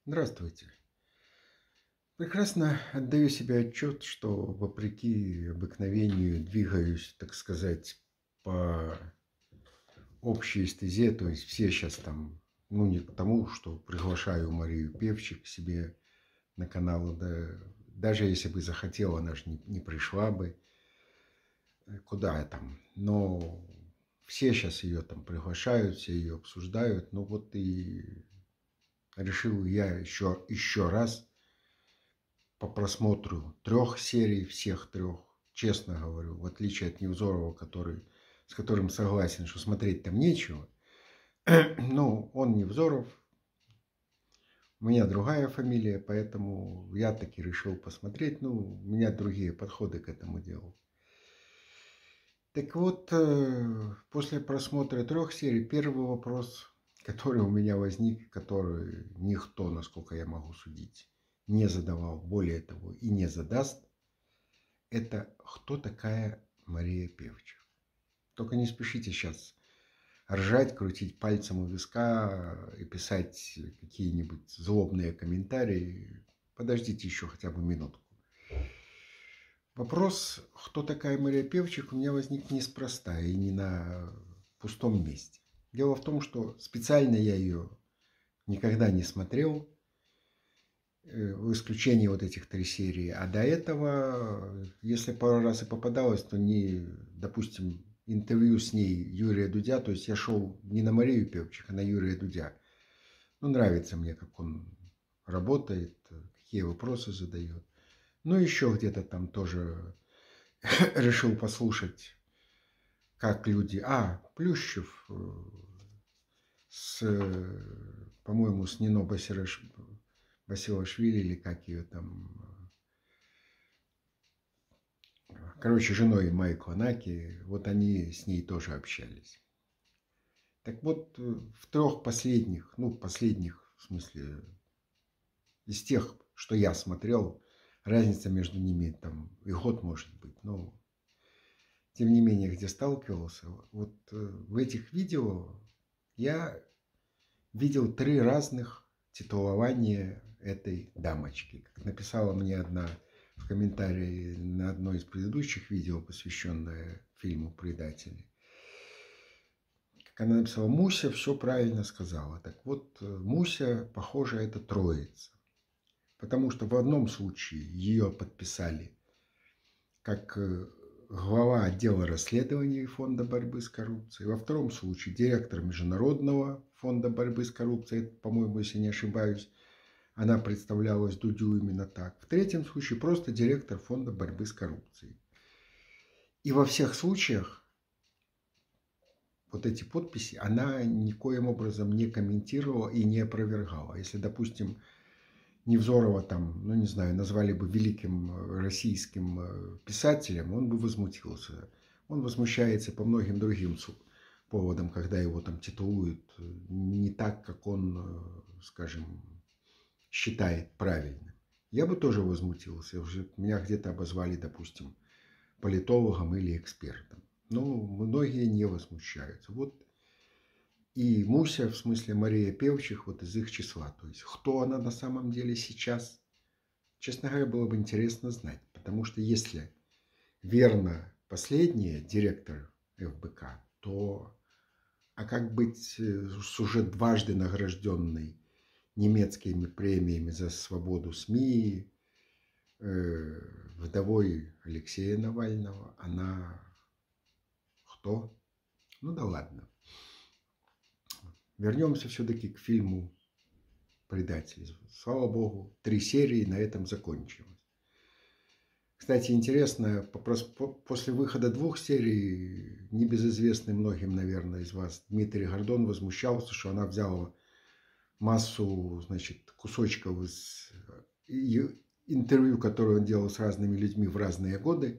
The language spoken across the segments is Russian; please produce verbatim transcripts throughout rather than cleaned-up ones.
Здравствуйте. Прекрасно отдаю себе отчет, что вопреки обыкновению двигаюсь, так сказать, по общей стезе. То есть все сейчас там, ну не потому, что приглашаю Марию Певчик к себе на канал, да, даже если бы захотела, она же не, не пришла бы. Куда там? Но все сейчас ее там приглашают, все ее обсуждают. Ну вот и решил я еще, еще раз по просмотру трех серий, всех трех, честно говорю, в отличие от Невзорова, который, с которым согласен, что смотреть там нечего. Ну, он Невзоров, у меня другая фамилия, поэтому я таки решил посмотреть. Ну, у меня другие подходы к этому делу. Так вот, после просмотра трех серий, первый вопрос, который у меня возник, который никто, насколько я могу судить, не задавал, более того, и не задаст, это кто такая Мария Певчих? Только не спешите сейчас ржать, крутить пальцем у виска и писать какие-нибудь злобные комментарии. Подождите еще хотя бы минутку. Вопрос, кто такая Мария Певчих, у меня возник неспроста и не на пустом месте. Дело в том, что специально я ее никогда не смотрел, в исключение вот этих три серии. А до этого, если пару раз и попадалось, то не, допустим, интервью с ней Юрия Дудя, то есть я шел не на Марию Певчих, а на Юрия Дудя. Ну, нравится мне, как он работает, какие вопросы задает. Ну, еще где-то там тоже решил послушать, как люди... А, Плющев с, по-моему, с Нино Басилаш... Басилашвили, или как ее там... Короче, женой Майкла Наки, вот они с ней тоже общались. Так вот, в трех последних, ну, последних, в смысле, из тех, что я смотрел, разница между ними там и год может быть, но тем не менее, где сталкивался, вот в этих видео я видел три разных титулования этой дамочки. Как написала мне одна в комментарии на одно из предыдущих видео, посвященное фильму «Предатели». Как она написала, Муся все правильно сказала. Так вот, Муся, похоже, это троица. Потому что в одном случае ее подписали как глава отдела расследований Фонда борьбы с коррупцией. Во втором случае директор Международного фонда борьбы с коррупцией. По-моему, если не ошибаюсь, она представлялась Дудю именно так. В третьем случае просто директор Фонда борьбы с коррупцией. И во всех случаях вот эти подписи она никоим образом не комментировала и не опровергала. Если, допустим, Невзорова там, ну не знаю, назвали бы великим российским писателем, он бы возмутился. Он возмущается по многим другим поводам, когда его там титулуют не так, как он, скажем, считает правильным. Я бы тоже возмутился. Уже меня где-то обозвали, допустим, политологом или экспертом. Но многие не возмущаются. Вот и Муся, в смысле Мария Певчих, вот из их числа. То есть, кто она на самом деле сейчас, честно говоря, было бы интересно знать. Потому что если верно последняя, директор эф бэ ка, то а как быть с уже дважды награжденной немецкими премиями за свободу СМИ, э, вдовой Алексея Навального? Она кто? Ну да ладно. Вернемся все-таки к фильму «Предатель». Слава богу, три серии на этом закончилось. Кстати, интересно, после выхода двух серий, небезызвестный многим, наверное, из вас, Дмитрий Гордон возмущался, что она взяла массу, значит, кусочков из интервью, которые он делал с разными людьми в разные годы,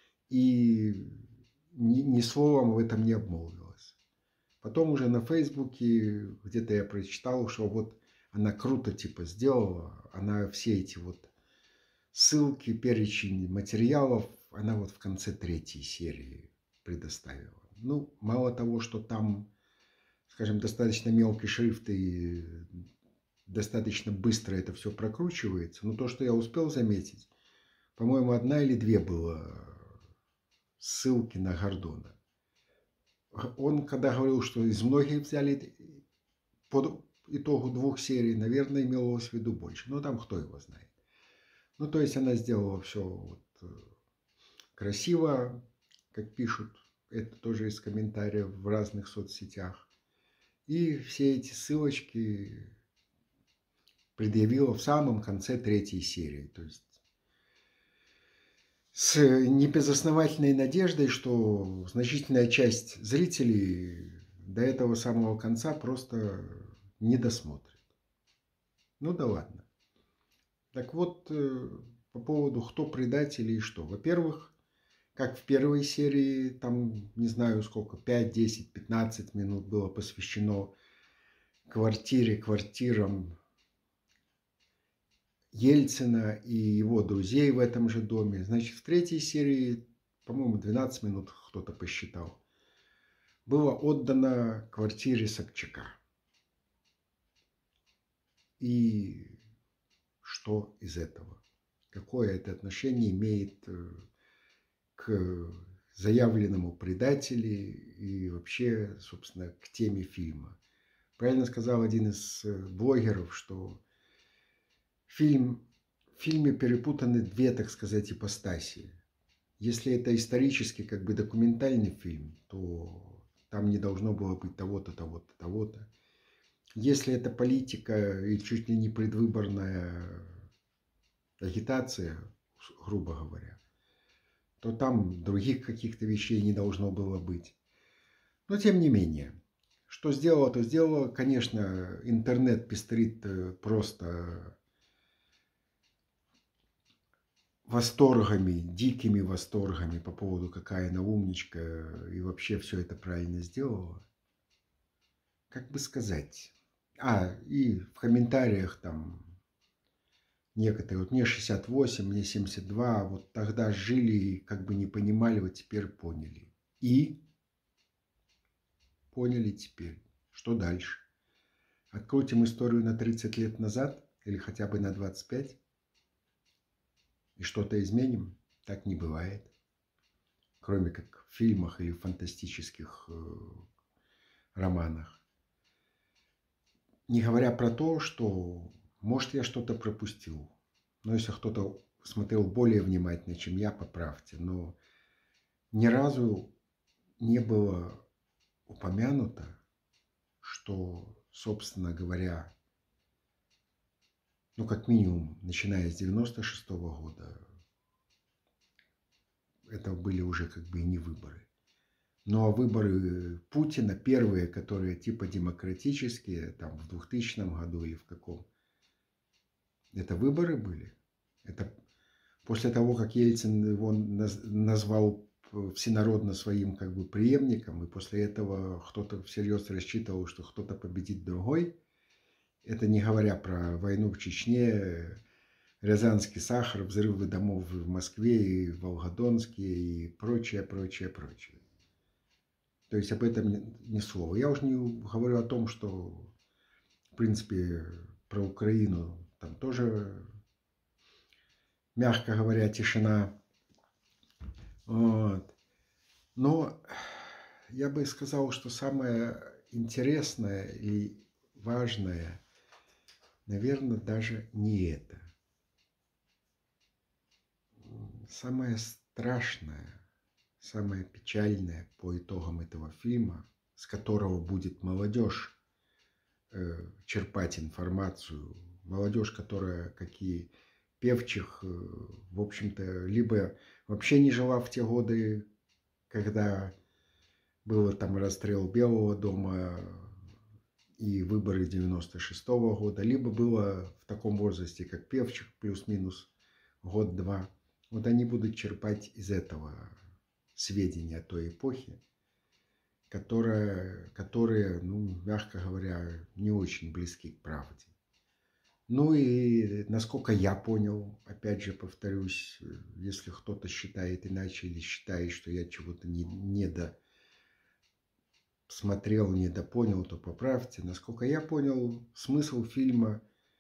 и ни, ни словом в этом не обмолвилась. Потом уже на Фейсбуке где-то я прочитал, что вот она круто типа сделала, она все эти вот ссылки, перечень материалов, она вот в конце третьей серии предоставила. Ну, мало того, что там, скажем, достаточно мелкий шрифт и достаточно быстро это все прокручивается. Но то, что я успел заметить, по-моему, одна или две было ссылки на Гордона. Он, когда говорил, что из многих взяли по итогу двух серий, наверное, имелось в виду больше. Но там кто его знает. Ну, то есть она сделала все вот красиво, как пишут, это тоже из комментариев в разных соцсетях. И все эти ссылочки предъявила в самом конце третьей серии. То есть с небезосновательной надеждой, что значительная часть зрителей до этого самого конца просто не досмотрит. Ну да ладно. Так вот, по поводу кто предатели и что. Во-первых, как в первой серии, там, не знаю сколько, пять, десять, пятнадцать минут было посвящено квартире, квартирам Ельцина и его друзей в этом же доме. Значит, в третьей серии, по-моему, двенадцать минут кто-то посчитал, было отдано квартире Собчака. И что из этого? Какое это отношение имеет к заявленному предателю и вообще, собственно, к теме фильма? Правильно сказал один из блогеров, что фильм, в фильме перепутаны две, так сказать, ипостаси. Если это исторически как бы документальный фильм, то там не должно было быть того-то, того-то, того-то. Если это политика и чуть ли не предвыборная агитация, грубо говоря, то там других каких-то вещей не должно было быть. Но тем не менее, что сделала, то сделала. Конечно, интернет пестрит просто восторгами, дикими восторгами по поводу, какая она умничка и вообще все это правильно сделала. Как бы сказать. А, и в комментариях там некоторые, вот мне шестьдесят восемь, мне семьдесят два, вот тогда жили и как бы не понимали, вот теперь поняли. И поняли теперь. Что дальше? Открутим историю на тридцать лет назад или хотя бы на двадцать пять и что-то изменим? Так не бывает. Кроме как в фильмах или в фантастических э, романах. Не говоря про то, что, может, я что-то пропустил. Но если кто-то смотрел более внимательно, чем я, поправьте. Но ни разу не было упомянуто, что, собственно говоря, ну, как минимум, начиная с девяносто шестого года, это были уже как бы и не выборы. Ну, а выборы Путина, первые, которые типа демократические, там в двухтысячном году или в каком, это выборы были. Это после того, как Ельцин его назвал всенародно своим как бы преемником, и после этого кто-то всерьез рассчитывал, что кто-то победит другой. Это не говоря про войну в Чечне, Рязанский сахар, взрывы домов в Москве и в Волгодонске и прочее, прочее, прочее. То есть об этом ни слова. Я уже не говорю о том, что, в принципе, про Украину там тоже, мягко говоря, тишина. Вот. Но я бы сказал, что самое интересное и важное, наверное, даже не это. Самое страшное, самое печальное по итогам этого фильма, с которого будет молодежь э, черпать информацию, молодежь, которая, как и Певчих, э, в общем-то, либо вообще не жила в те годы, когда был там расстрел Белого дома и выборы девяносто шестого года, либо было в таком возрасте, как Певчих, плюс-минус год-два. Вот они будут черпать из этого сведения той эпохи, которая, которые, ну, мягко говоря, не очень близки к правде. Ну и насколько я понял, опять же повторюсь, если кто-то считает иначе или считает, что я чего-то не, не досмотрел, не допонял, то поправьте. Насколько я понял, смысл фильма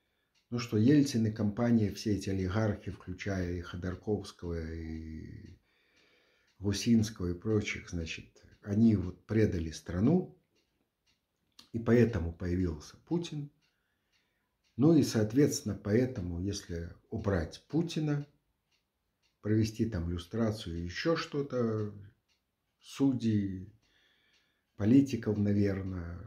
Ну что, Ельцин и компания, все эти олигархи, включая и Ходорковского, и Гусинского, и прочих, значит, они вот предали страну, и поэтому появился Путин. Ну и, соответственно, поэтому, если убрать Путина, провести там люстрацию, еще что-то, судей, политиков, наверное,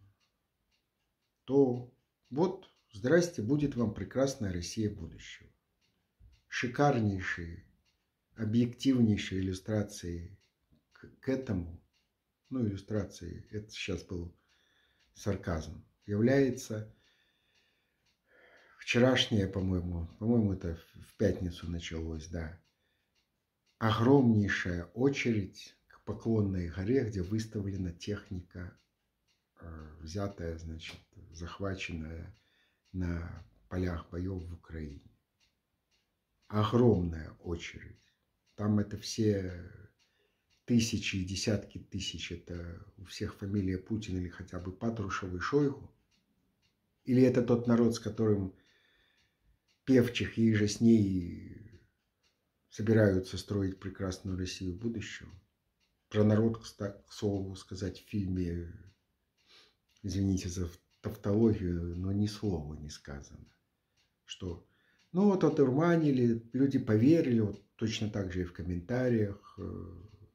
то вот, здрасте, будет вам прекрасная Россия будущего. Шикарнейшие, объективнейшие иллюстрации к, к этому, ну, иллюстрации, это сейчас был сарказм, является вчерашнее, по-моему, по-моему, это в пятницу началось, да, огромнейшая очередь к Поклонной горе, где выставлена техника, взятая, значит, захваченная на полях боев в Украине. Огромная очередь. Там это все тысячи и десятки тысяч, это у всех фамилия Путин или хотя бы Патрушев и Шойгу. Или это тот народ, с которым Певчих и же с ней собираются строить прекрасную Россию будущего. Про народ, к слову сказать, в фильме, извините за тавтологию, но ни слова не сказано. Что, ну вот отурманили, люди поверили, вот точно так же и в комментариях, э,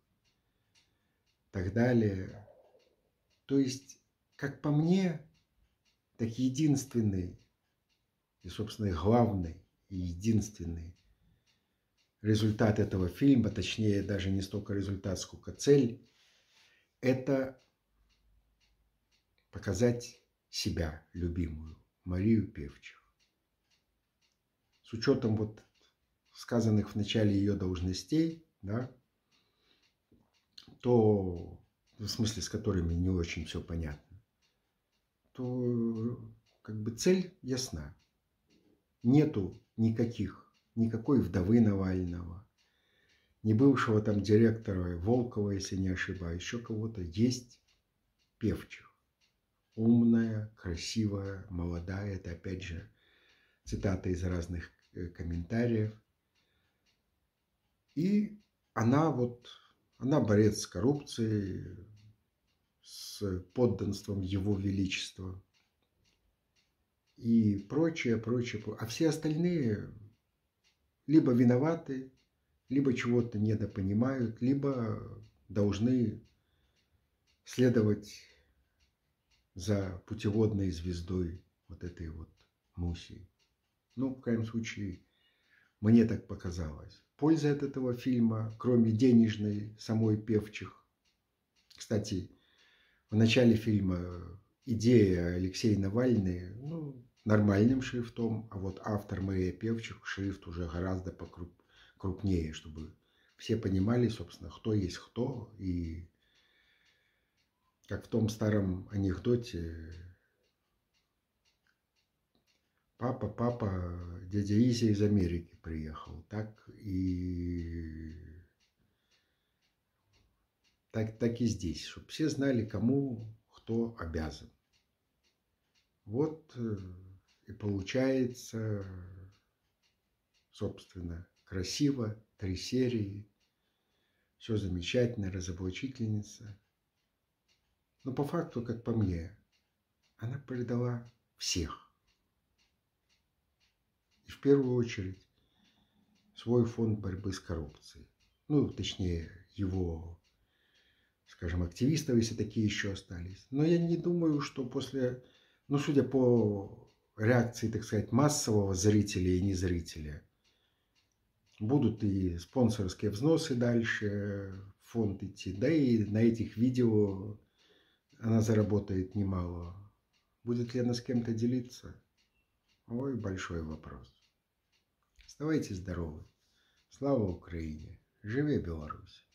так далее. То есть, как по мне, так единственный и, собственно, и главный, и единственный результат этого фильма, точнее, даже не столько результат, сколько цель, это показать себя, любимую, Марию Певчих. С учетом вот сказанных в начале ее должностей, да, то, в смысле, с которыми не очень все понятно, то как бы цель ясна. Нету никаких, никакой вдовы Навального, не бывшего там директора Волкова, если не ошибаюсь, еще кого-то. Есть Певчих. Умная, красивая, молодая. Это опять же цитата из разных комментариев. И она вот, она борец с коррупцией, с подданством Его Величества и прочее, прочее. А все остальные либо виноваты, либо чего-то недопонимают, либо должны следовать за путеводной звездой вот этой вот Муси. Ну, в крайнем случае, мне так показалось. Польза от этого фильма, кроме денежной, самой Певчих. Кстати, в начале фильма идея Алексей Навальный, ну, нормальным шрифтом, а вот автор Мария Певчих, шрифт уже гораздо покрупнее, чтобы все понимали, собственно, кто есть кто. И как в том старом анекдоте: папа, папа, дядя Изя из Америки приехал. Так и, так, так и здесь, чтобы все знали, кому кто обязан. Вот и получается, собственно, красиво, три серии, все замечательно, разоблачительница. Но по факту, как по мне, она предала всех. И в первую очередь свой фонд борьбы с коррупцией. Ну, точнее, его, скажем, активистов, если такие еще остались. Но я не думаю, что после, ну, судя по реакции, так сказать, массового зрителя и незрителя, будут и спонсорские взносы дальше в фонд идти. Да и на этих видео она заработает немало. Будет ли она с кем-то делиться? Ой, большой вопрос. Оставайтесь здоровы. Слава Украине! Живе Беларусь!